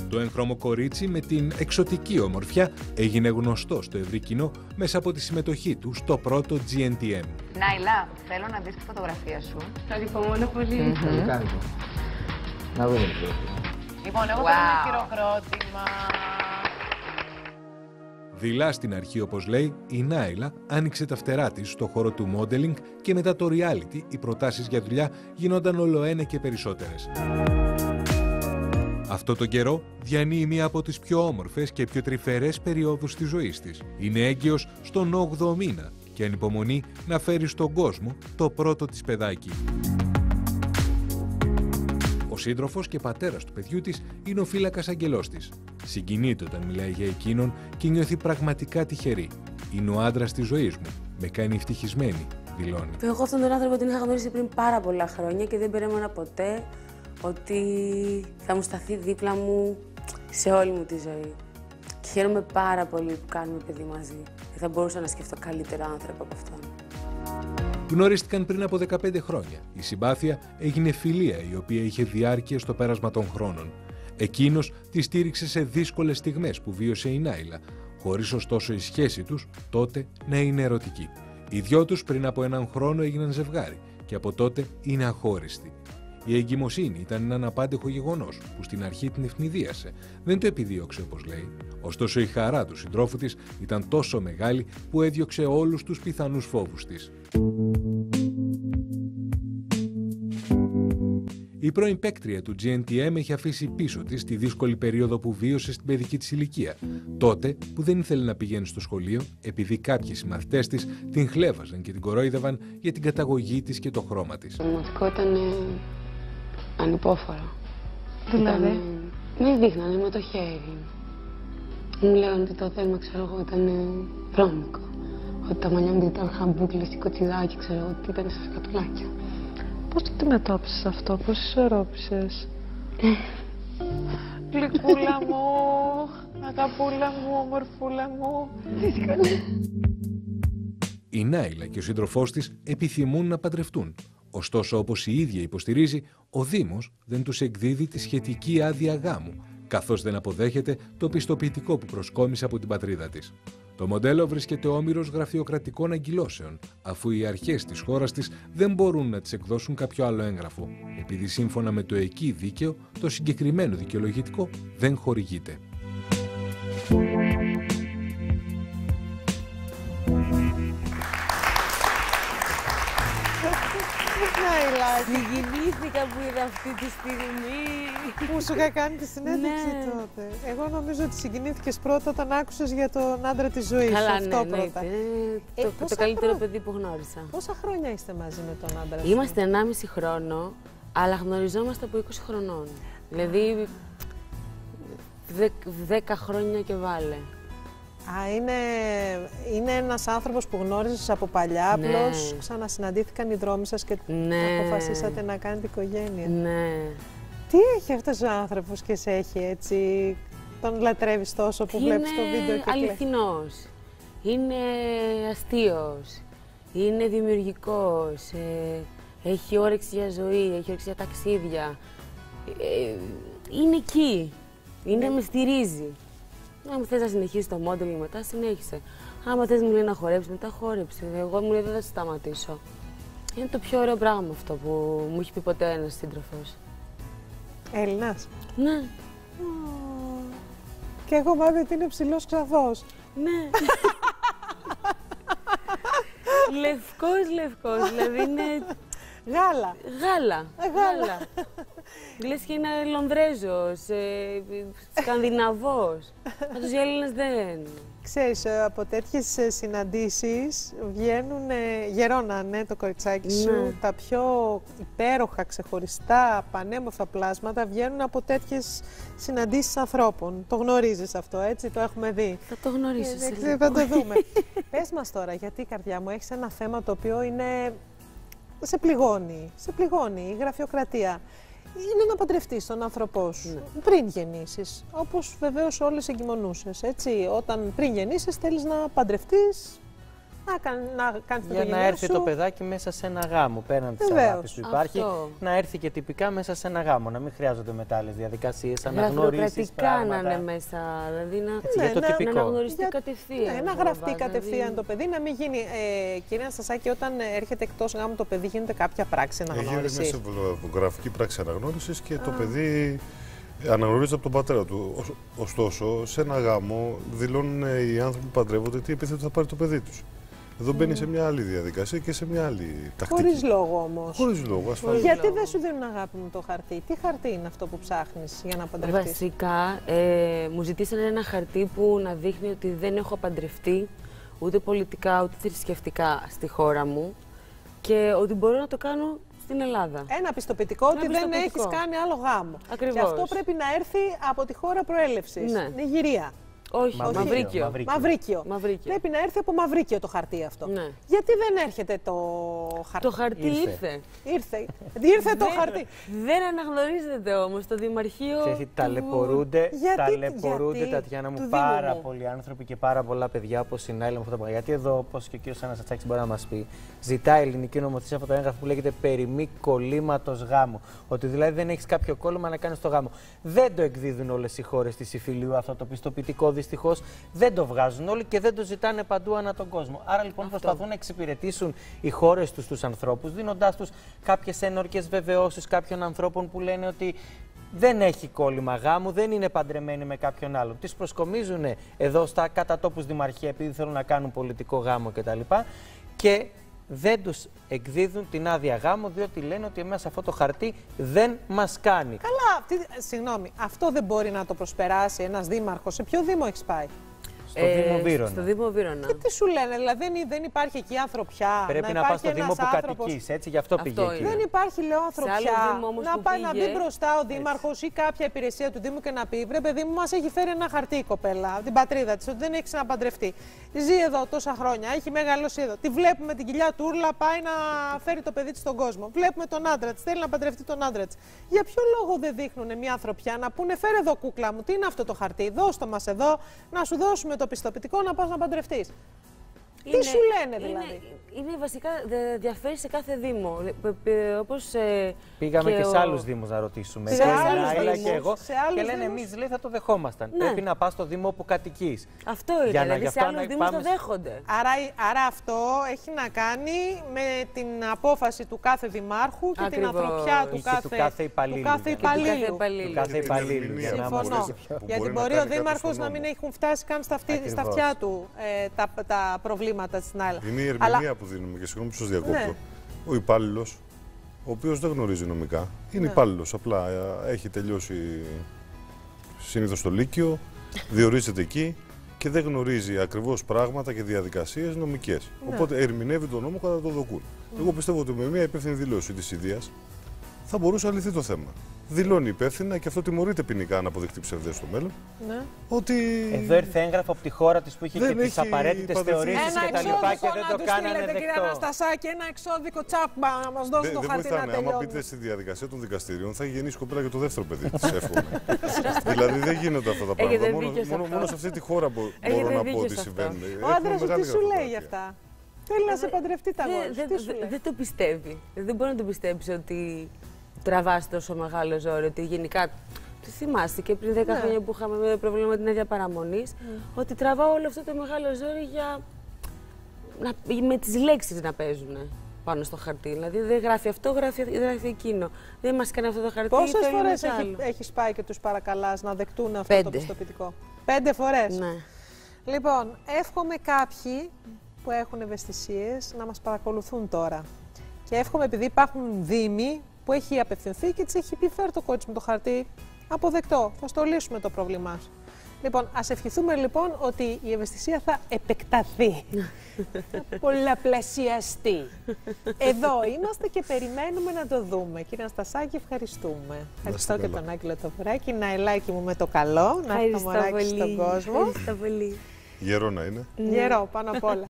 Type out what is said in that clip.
Το έγχρωμο κορίτσι με την εξωτική ομορφιά έγινε γνωστό στο ευρύ κοινό μέσα από τη συμμετοχή του στο πρώτο GNTM. Νάιλα, θέλω να δεις τη φωτογραφία σου. Ανυπομονώ πολύ. Να δούμε. Λοιπόν, εγώ θέλω ένα χειροκρότημα. Δειλά στην αρχή, όπως λέει, η Νάιλα άνοιξε τα φτερά της στο χώρο του modeling και μετά το reality οι προτάσεις για δουλειά γίνονταν ολοένα και περισσότερες. Αυτό τον καιρό διανύει μία από τις πιο όμορφες και πιο τρυφερές περιόδους της ζωής της. Είναι έγκυος στον 8ο μήνα και ανυπομονεί να φέρει στον κόσμο το πρώτο της παιδάκι. Ο σύντροφος και πατέρας του παιδιού της είναι ο φύλακας αγγελός της. Συγκινείται όταν μιλάει για εκείνον και νιώθει πραγματικά τυχερή. Είναι ο άντρας της ζωής μου. Με κάνει ευτυχισμένη, δηλώνει. Εγώ αυτόν τον άνθρωπο τον είχα γνωρίσει πριν πάρα πολλά χρόνια και δεν περίμενα ποτέ ότι θα μου σταθεί δίπλα μου σε όλη μου τη ζωή. Και χαίρομαι πάρα πολύ που κάνουμε παιδί μαζί. Δεν θα μπορούσα να σκεφτώ καλύτερο άνθρωπο από αυτόν. Γνωρίστηκαν πριν από 15 χρόνια. Η συμπάθεια έγινε φιλία η οποία είχε διάρκεια στο πέρασμα των χρόνων. Εκείνος τη στήριξε σε δύσκολες στιγμές που βίωσε η Νάιλα, χωρίς ωστόσο η σχέση τους τότε να είναι ερωτική. Οι δυο τους πριν από έναν χρόνο έγιναν ζευγάρι και από τότε είναι αχώριστοι. Η εγκυμοσύνη ήταν ένα αναπάντεχο γεγονός που στην αρχή την ευνηδίασε. Δεν το επιδίωξε όπως λέει. Ωστόσο η χαρά του συντρόφου της ήταν τόσο μεγάλη που έδιωξε όλους τους πιθανούς φόβους της. Η πρώην παίκτρια του GNTM έχει αφήσει πίσω της τη δύσκολη περίοδο που βίωσε στην παιδική της ηλικία. Τότε που δεν ήθελε να πηγαίνει στο σχολείο επειδή κάποιοι συμμαθητές της την χλέβαζαν και την κορόιδευαν για την καταγωγή της και το χρώμα της. Το δημοτικό ήταν ανυπόφορο. Δηλαδή? Με δείχνανε με το χέρι. Μου λέγανε ότι το θέλημα, ξέρω εγώ, ήταν βρώμικο. Ότι τα μαλλιά μου ήταν χαμπούκλες ή κοτσιδάκι, ξέρω εγώ, ότι ήταν σε σκατουλάκια. Πώς το αντιμετώπισες αυτό, πώς ισορρόπησες? Γλυκούλα μου, αγαπούλα μου, ομορφούλα μου. Δύσκολα. Η Νάιλα και ο σύντροφός της επιθυμούν να παντρευτούν. Ωστόσο, όπως η ίδια υποστηρίζει, ο Δήμος δεν τους εκδίδει τη σχετική άδεια γάμου, καθώς δεν αποδέχεται το πιστοποιητικό που προσκόμισε από την πατρίδα της. Το μοντέλο βρίσκεται όμηρος γραφειοκρατικών αγκυλώσεων, αφού οι αρχές της χώρας της δεν μπορούν να της εκδώσουν κάποιο άλλο έγγραφο, επειδή σύμφωνα με το εκεί δίκαιο, το συγκεκριμένο δικαιολογητικό δεν χορηγείται. Συγκινήθηκα που είδα αυτή τη στιγμή. Που σου είχα κάνει τη συνέντευξη τότε. Εγώ νομίζω ότι συγκινήθηκες πρώτα όταν άκουσες για τον άντρα της ζωής. Καλά, αυτό ναι, πρώτα. Το καλύτερο παιδί που γνώρισα. Πόσα χρόνια είστε μαζί με τον άντρα σου? Είμαστε 1,5 χρόνο, αλλά γνωριζόμαστε από 20 χρονών. Δηλαδή 10 χρόνια και βάλε. Α, είναι ένας άνθρωπος που γνώριζες από παλιά, απλώς ξανασυναντήθηκαν οι δρόμοι σας και αποφασίσατε να κάνετε οικογένεια. Ναι. Τι έχει αυτός ο άνθρωπος και σε έχει έτσι, τον λατρεύεις τόσο που βλέπεις το βίντεο και Είναι αληθινός, είναι αστείος, είναι δημιουργικός, έχει όρεξη για ζωή, έχει όρεξη για ταξίδια, είναι εκεί, με στηρίζει. Αν θες να συνεχίσεις το modeling μετά, συνέχισε. Άμα θες μου λέει να χορέψεις, μετά χόρεψε. Εγώ μου λέει δεν θα σταματήσω. Είναι το πιο ωραίο πράγμα αυτό που μου έχει πει ποτέ ένας σύντροφος. Έλληνας? Ναι. Και εγώ μάθω ότι είναι ψηλός ξαφός. Ναι. Λευκός, δηλαδή είναι... Γάλα. Γάλα. Λες και είναι Λονδρέζος, Σκανδιναβός. Αυτός οι Έλληνες δεν. Ξέρεις, από τέτοιες συναντήσεις γερώνανε το κοριτσάκι σου. Τα πιο υπέροχα, ξεχωριστά, πανέμορφα πλάσματα βγαίνουν από τέτοιες συναντήσεις ανθρώπων. Το γνωρίζεις αυτό, έτσι, το έχουμε δει. Θα το γνωρίσεις. Θα το δούμε. Πες μας τώρα, γιατί καρδιά μου, έχεις ένα θέμα το οποίο είναι... Σε πληγώνει η γραφειοκρατία. Είναι να παντρευτείς τον άνθρωπό σου πριν γεννήσεις, όπως βεβαίως όλες εγκυμονούσες, έτσι. Όταν πριν γεννήσεις θέλεις να παντρευτείς να κάνεις το Για να έρθει σου. το παιδάκι μέσα σε ένα γάμο, πέραν της αγάπης που υπάρχει, να έρθει και τυπικά μέσα σε ένα γάμο. Να μην χρειάζονται μετά άλλες διαδικασίες, αναγνωρίσεις, πράγματα. Να είναι μέσα, δηλαδή για το τυπικό. Να αναγνωριστεί κατευθείαν. Ναι, να γραφτεί κατευθείαν το παιδί, να μην γίνει. Κυρία Αναστασάκη, όταν έρχεται εκτός γάμου το παιδί, γίνεται κάποια πράξη αναγνώρισης. Γίνεται μια συμβολογραφική πράξη αναγνώρισης και το παιδί αναγνωρίζεται από τον πατέρα του. Ωστόσο, σε ένα γάμο δηλώνουν οι άνθρωποι που παντρεύονται τι επίθετο θα πάρει το παιδί τους. Εδώ μπαίνει σε μια άλλη διαδικασία και σε μια άλλη τακτική. Χωρίς λόγο όμως. Χωρίς λόγο, ασφαλώς. Γιατί δεν σου δίνουν, αγάπη μου, το χαρτί? Τι χαρτί είναι αυτό που ψάχνεις για να παντρευτείς? Βασικά, μου ζητήσανε ένα χαρτί που να δείχνει ότι δεν έχω παντρευτεί ούτε πολιτικά ούτε θρησκευτικά στη χώρα μου και ότι μπορώ να το κάνω στην Ελλάδα. Ένα πιστοποιητικό ότι δεν έχεις κάνει άλλο γάμο. Ακριβώς. Και αυτό πρέπει να έρθει από τη χώρα προέλευσης. Ναι. Νιγηρία. Όχι, Μαυρίκιο. Μαυρίκιο. Πρέπει να έρθει από Μαυρίκιο το χαρτί αυτό. Ναι. Γιατί δεν έρχεται το χαρτί? Το χαρτί ήρθε. Ήρθε το χαρτί. Δεν αναγνωρίζεται όμως το Δημαρχείο. Ταλαιπωρούνται, Τατιάνα μου, πάρα πολλοί άνθρωποι και πάρα πολλά παιδιά όπως η Νάιλα με αυτά τα πράγματα. Γιατί εδώ, όπως και ο κ. Αναστασάκης μπορεί να μας πει, ζητάει η ελληνική νομοθεσία αυτό το έγγραφο που λέγεται περί μη κολλήματος γάμου. Ότι δηλαδή δεν έχεις κάποιο κόλλημα να κάνεις το γάμο. Δεν το εκδίδουν όλες οι χώρες της υφηλίου αυτό το πιστοποιητικό. Δυστυχώς δεν το βγάζουν όλοι και δεν το ζητάνε παντού ανά τον κόσμο. Άρα λοιπόν προσπαθούν να εξυπηρετήσουν οι χώρες τους τους ανθρώπους, δίνοντάς τους κάποιες ένορκες βεβαιώσεις κάποιων ανθρώπων που λένε ότι δεν έχει κόλλημα γάμου, δεν είναι παντρεμένοι με κάποιον άλλον. Τις προσκομίζουν εδώ στα κατά τόπους δημαρχία επειδή θέλουν να κάνουν πολιτικό γάμο κτλ. Και δεν τους εκδίδουν την άδεια γάμου, διότι λένε ότι εμείς αυτό το χαρτί δεν μας κάνει. Καλά, συγγνώμη, αυτό δεν μπορεί να το προσπεράσει ένας δήμαρχος? Σε ποιο δήμο έχεις πάει? Στο Δήμο Βύρωνα. Στο Δήμο Βύρωνα. Και τι σου λένε, δηλαδή δεν υπάρχει εκεί ανθρωπιά? Πρέπει να πας στο Δήμο που κατοικείς, έτσι, γι' αυτό πήγε εκεί. Δεν υπάρχει, λέω, ανθρωπιά. Να πάει να μπει μπροστά ο δήμαρχος ή κάποια υπηρεσία του Δήμου και να πει: βρε παιδί μου, μας έχει φέρει ένα χαρτί η κοπέλα από την πατρίδα της, ότι δεν έχει ξαναπαντρευτεί. Ζει εδώ τόσα χρόνια, έχει μεγαλώσει εδώ. Τη βλέπουμε την κοιλιά του ούρλα, πάει να φέρει το παιδί της στον κόσμο. Βλέπουμε τον άντρα της, θέλει να παντρευτεί τον άντρα της. Για ποιο λόγο δεν δείχνουν μια ανθρωπιά να πούνε: φέρε εδώ, κούκλα μου, τι είναι αυτό το χαρτί, δώστο μας εδώ, να σου δώσουμε το πιστοποιητικό να πας να παντρευτείς? Τι σου λένε δηλαδή? Είναι βασικά, διαφέρει σε κάθε Δήμο. Όπως, πήγαμε και σε άλλους Δήμους να ρωτήσουμε. Σε άλλους Δήμους, και εγώ. Και λένε εμείς λέει, θα το δεχόμασταν. Ναι. Πρέπει να πας στο Δήμο που κατοικείς. Αυτό είναι, δηλαδή σε άλλους Δήμους το δέχονται. Άρα αυτό έχει να κάνει με την απόφαση του κάθε δημάρχου και την ανθρωπιά του κάθε υπαλλήλου. Συμφωνώ. Γιατί μπορεί ο δήμαρχος να μην έχουν φτάσει καν στα αυτιά του τα προβλήματα στην Νάιλα. Είναι η ερμηνεία που δίνουμε και συγγνώμη που σας διακόπτω. Ναι. Ο υπάλληλος, ο οποίος δεν γνωρίζει νομικά, είναι υπάλληλος. Απλά έχει τελειώσει συνήθως το Λύκειο, διορίζεται εκεί και δεν γνωρίζει ακριβώς πράγματα και διαδικασίες νομικές. Οπότε ερμηνεύει τον νόμο κατά το δοκούν. Εγώ πιστεύω ότι με μια υπεύθυνη δήλωση της ιδείας θα μπορούσε να λυθεί το θέμα. Δηλώνει υπεύθυνα και αυτό τιμωρείται ποινικά αν αποδειχτεί ψευδές στο μέλλον. Ναι. Ότι... Εδώ ήρθε έγγραφο από τη χώρα της που είχε και τις απαραίτητες θεωρήσεις και τα λοιπά και δεν το κάνανε δεκτό. Κύριε Αναστασάκη, ένα εξώδικο τσάπμα να μας δώσει το χαρτί να τελειώνουμε. Άμα μπείτε στη διαδικασία των δικαστηρίων θα γεννήσει κοπέλα για το δεύτερο παιδί της, εύχομαι. Δηλαδή δεν γίνονται αυτά τα πράγματα. Μόνο σε αυτή τη χώρα μπορώ να πω ότι συμβαίνουν. Ο άντρας σου τι σου λέει γι' αυτά? Θέλει να σε παντρευτεί τα γόρια. Δεν το πιστεύει. Δεν μπορεί να το πιστέψει ότι τραβάς τόσο μεγάλο ζόρι, ότι γενικά το θυμάστε και πριν 10 χρόνια που είχαμε πρόβλημα με την άδεια παραμονής, ότι τραβάω όλο αυτό το μεγάλο ζόρι με τις λέξεις να παίζουν πάνω στο χαρτί. Δηλαδή δεν γράφει αυτό, γράφει εκείνο. Δεν μας κάνει αυτό το χαρτί. Πόσες φορές έχεις πάει και τους παρακαλάς να δεκτούν αυτό το πιστοποιητικό? 5 φορές. Ναι. Λοιπόν, εύχομαι κάποιοι που έχουν ευαισθησίες να μας παρακολουθούν τώρα. Και εύχομαι, επειδή υπάρχουν δήμοι που έχει απευθυνθεί και της έχει πει: φέρ το κότσι μου το χαρτί, αποδεκτό, θα στο λύσουμε το πρόβλημά σου. Λοιπόν, ας ευχηθούμε λοιπόν ότι η ευαισθησία θα επεκταθεί, θα πολλαπλασιαστεί. Εδώ είμαστε και περιμένουμε να το δούμε. Κύριε Αναστασάκη, ευχαριστούμε. Ευχαριστώ και τον Άγγελο Τοβουράκη, Ναηλάκη μου με το καλό, να έχει το μωράκι στον κόσμο. Ευχαριστώ πολύ. Γερό να είναι. Γερό πάνω απ' όλα.